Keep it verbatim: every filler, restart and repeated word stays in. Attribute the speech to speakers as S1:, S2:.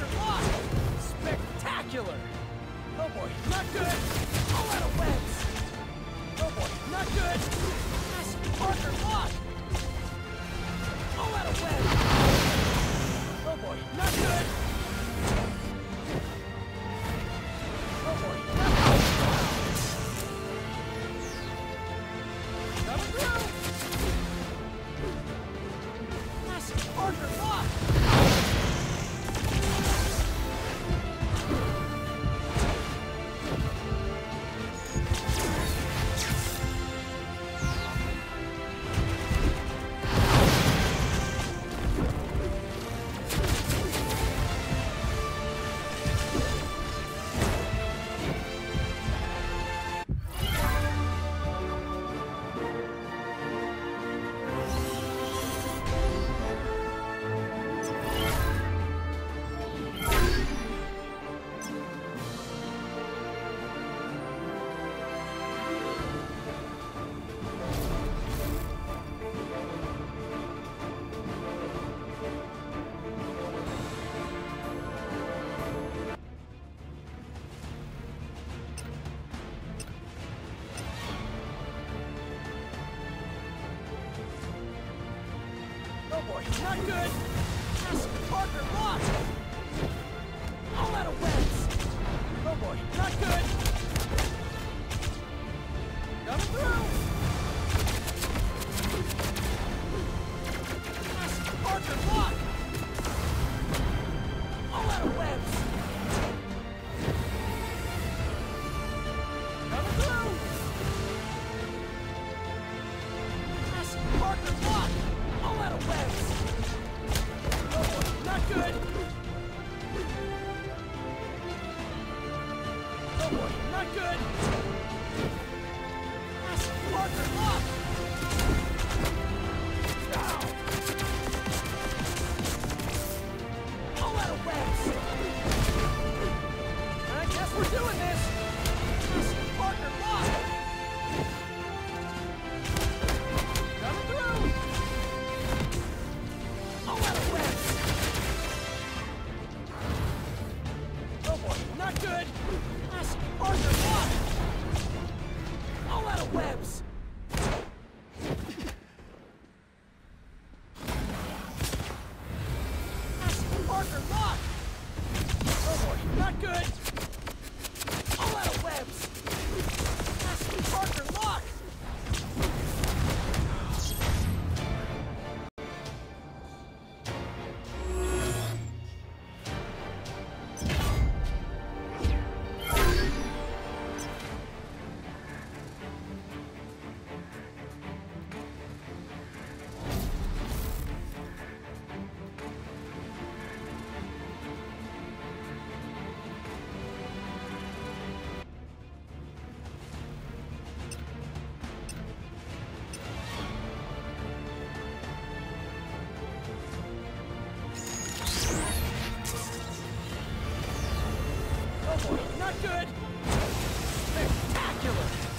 S1: Parker lock! Spectacular! Oh boy, not good! All out of webs! Oh boy, not good! Massive Parker lock! All out of webs! Oh boy, not good! Oh boy, not good! Coming through! Massive Parker lock! Oh boy, not good! Massive Parker lock! All out of webs! Oh boy, not good! Coming through! Massive Parker lock! All out of webs! Coming through! Massive Parker lock! All out of webs! Oh boy, not good! Oh boy, not good! Massive Parker lock! Ow! All out of webs! I guess we're doing this! Massive Parker lock! Coming through! All out of webs! Oh boy, not good! Massive Parker lock! All out of webs! Massive Parker lock! Oh boy, not good! All out of webs! Massive Parker lock! Oh boy, not good! Spectacular!